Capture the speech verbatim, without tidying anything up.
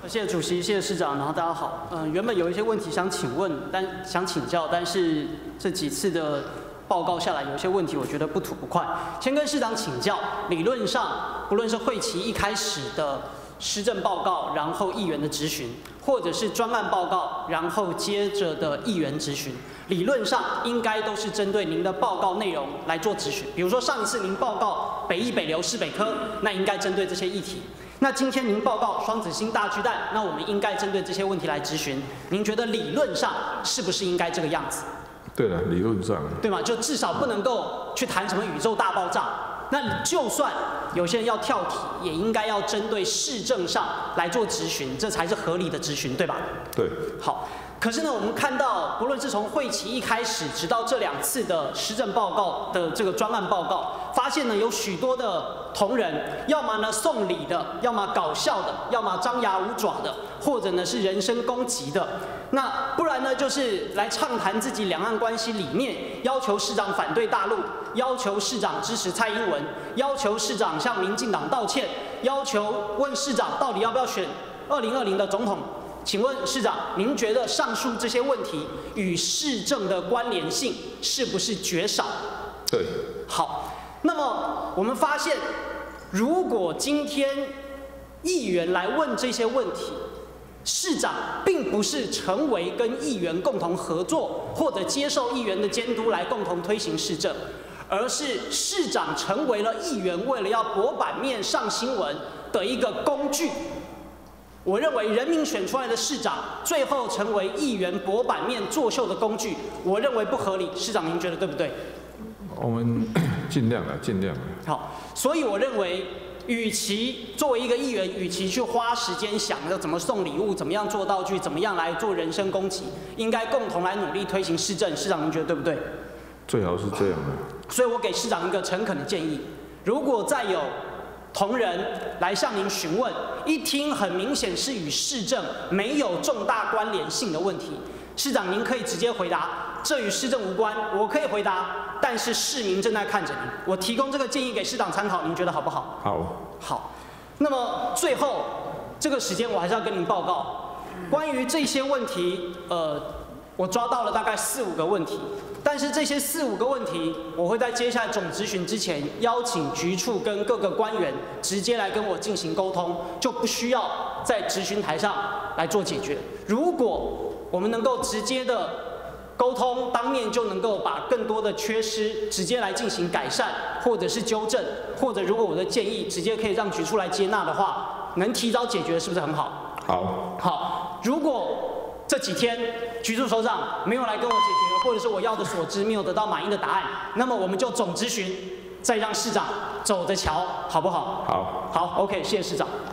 谢谢主席，谢谢市长，然后大家好。嗯、呃，原本有一些问题想请问，但想请教，但是这几次的报告下来，有一些问题我觉得不吐不快。先跟市长请教，理论上，不论是会期一开始的施政报告，然后议员的质询，或者是专案报告，然后接着的议员质询，理论上应该都是针对您的报告内容来做质询。比如说上一次您报告北医北流市北科，那应该针对这些议题。那今天您报告双子星大巨蛋，那我们应该针对这些问题来质询。您觉得理论上是不是应该这个样子？ 对了，理论上， 对吗？就至少不能够去谈什么宇宙大爆炸。那就算有些人要跳题，也应该要针对市政上来做质询，这才是合理的质询，对吧？ 对。 好。可是呢，我们看到，不论是从会期一开始，直到这两次的施政报告的这个专案报告，发现呢有许多的同仁，要么呢送礼的，要么搞笑的，要么张牙舞爪的，或者呢是人身攻击的。那不然呢，就是来畅谈自己两岸关系理念，要求市长反对大陆，要求市长支持蔡英文，要求市长向民进党道歉，要求问市长到底要不要选二零二零的总统。请问市长，您觉得上述这些问题与市政的关联性是不是绝少？ 对。 好，那么我们发现，如果今天议员来问这些问题，市长并不是成为跟议员共同合作，或者接受议员的监督来共同推行市政，而是市长成为了议员为了要博版面上新闻的一个工具。我认为人民选出来的市长，最后成为议员博版面作秀的工具，我认为不合理。市长，您觉得对不对？ 我们尽量了，尽量了。 好，所以我认为，与其作为一个议员，与其去花时间想着怎么送礼物、怎么样做道具、怎么样来做人身攻击，应该共同来努力推行市政。市长，您觉得对不对？ 最好是这样的。 所以我给市长一个诚恳的建议：如果再有同仁来向您询问，一听很明显是与市政没有重大关联性的问题，市长您可以直接回答，这与市政无关。我可以回答，但是市民正在看着您。我提供这个建议给市长参考，您觉得好不好？ 好。 好。那么最后这个时间我还是要跟您报告，关于这些问题，呃，我抓到了大概四五个问题。但是这些四五个问题，我会在接下来总质询之前，邀请局处跟各个官员直接来跟我进行沟通，就不需要在质询台上来做解决。如果我们能够直接的沟通，当面就能够把更多的缺失直接来进行改善，或者是纠正，或者如果我的建议直接可以让局处来接纳的话，能提早解决是不是很好？ 好。 好，如果这几天局处首长没有来跟我解决，或者是我要的所知没有得到满意的答案，那么我们就总质询，再让市长走着瞧，好不好？ 好。 好 ，OK， 谢谢市长。